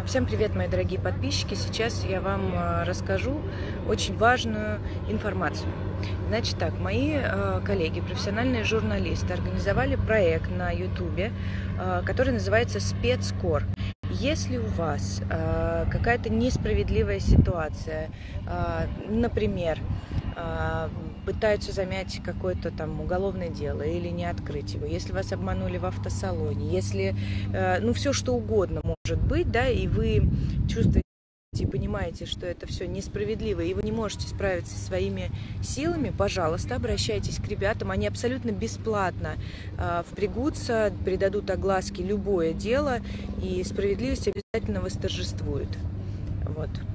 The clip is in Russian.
Всем привет, мои дорогие подписчики! Сейчас я вам расскажу очень важную информацию. Значит так, мои коллеги, профессиональные журналисты, организовали проект на YouTube, который называется «Спецкор». Если у вас какая-то несправедливая ситуация, например, пытаются замять какое-то там уголовное дело или не открыть его, если вас обманули в автосалоне, если, ну, все что угодно может быть, да, и вы чувствуете и понимаете, что это все несправедливо, и вы не можете справиться со своими силами, пожалуйста, обращайтесь к ребятам, они абсолютно бесплатно впрягутся, придадут огласке любое дело, и справедливость обязательно восторжествует. Вот.